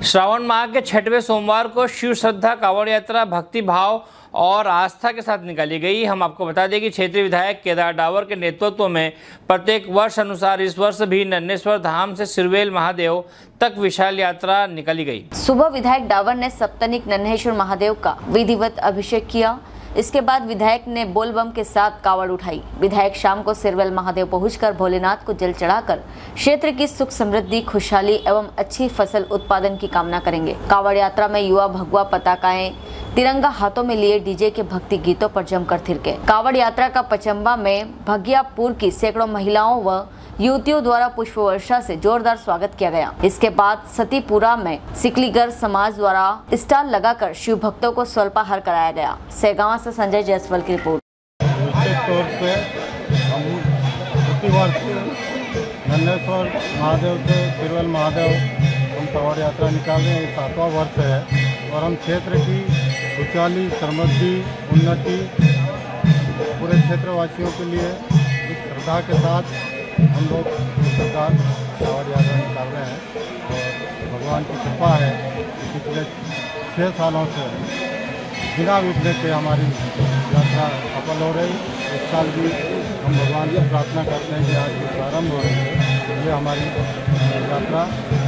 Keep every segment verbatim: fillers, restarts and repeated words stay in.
श्रावण माह के छठवें सोमवार को शिव श्रद्धा कांवड़ यात्रा भक्ति भाव और आस्था के साथ निकाली गई। हम आपको बता दें कि क्षेत्रीय विधायक केदार डावर के नेतृत्व में प्रत्येक वर्ष अनुसार इस वर्ष भी नन्नेश्वर धाम से सिरवेल महादेव तक विशाल यात्रा निकाली गई। सुबह विधायक डावर ने सप्तनिक नन्हेश्वर महादेव का विधिवत अभिषेक किया। इसके बाद विधायक ने बोलबम के साथ कावड़ उठाई। विधायक शाम को सिरवेल महादेव पहुंचकर भोलेनाथ को जल चढ़ाकर क्षेत्र की सुख समृद्धि, खुशहाली एवं अच्छी फसल उत्पादन की कामना करेंगे। कावड़ यात्रा में युवा भगवा पताकाएं, तिरंगा हाथों में लिए डीजे के भक्ति गीतों पर जमकर थिरके। कावड़ यात्रा का पचम्बा में भगियापुर की सैकड़ों महिलाओं व युवतियों द्वारा पुष्प वर्षा से जोरदार स्वागत किया गया। इसके बाद सतीपुरा में सिकलीगर समाज द्वारा स्टॉल लगाकर शिव भक्तों को स्वल्पाहार कराया गया। सेगावा से संजय जायसवाल की रिपोर्ट। निश्चित तौर पे हम प्रतिवर्ष नन्हेश्वर महादेव से सिरवेल महादेव हम कावड़ यात्रा निकाल रहे हैं। सातवां वर्ष है और हम क्षेत्र की खुशहाली, समृद्धि, उन्नति पूरे क्षेत्रवासियों के लिए इस श्रद्धा के साथ हम लोग सरकार कावड़ यात्रा निकाल रहे हैं और भगवान की कृपा है। पिछले छः सालों से बिना विघ्न के हमारी यात्रा सफल हो रही। इस साल भी हम भगवान से प्रार्थना करते हैं कि आज जो प्रारंभ हो रही है ये हमारी यात्रा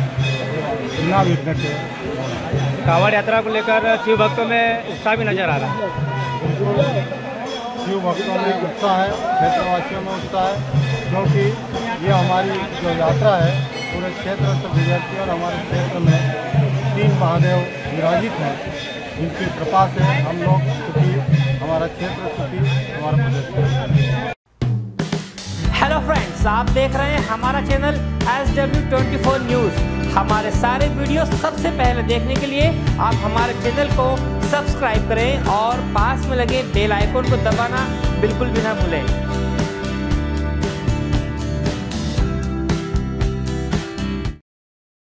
बिना विघ्न के। कावड़ यात्रा को लेकर शिव भक्तों में उत्साह भी नजर आ रहा है। बिल्कुल शिव भक्तों में उत्साह है, क्षेत्रवासियों में उत्साह है, क्योंकि ये हमारी जो यात्रा है पूरे क्षेत्र से गुजरती है और हमारे क्षेत्र में तीन महादेव विराजित हैं, जिनकी कृपा से हम लोग सुखी, हमारा क्षेत्र सुखी, हमारा प्रदेश। हेलो फ्रेंड्स, आप देख रहे हैं हमारा channel S W twenty four news. हमारे सारे वीडियो सबसे पहले देखने के लिए आप हमारे चैनल को सब्सक्राइब करें और पास में लगे बेल आइकन को दबाना बिल्कुल भी ना भूलें।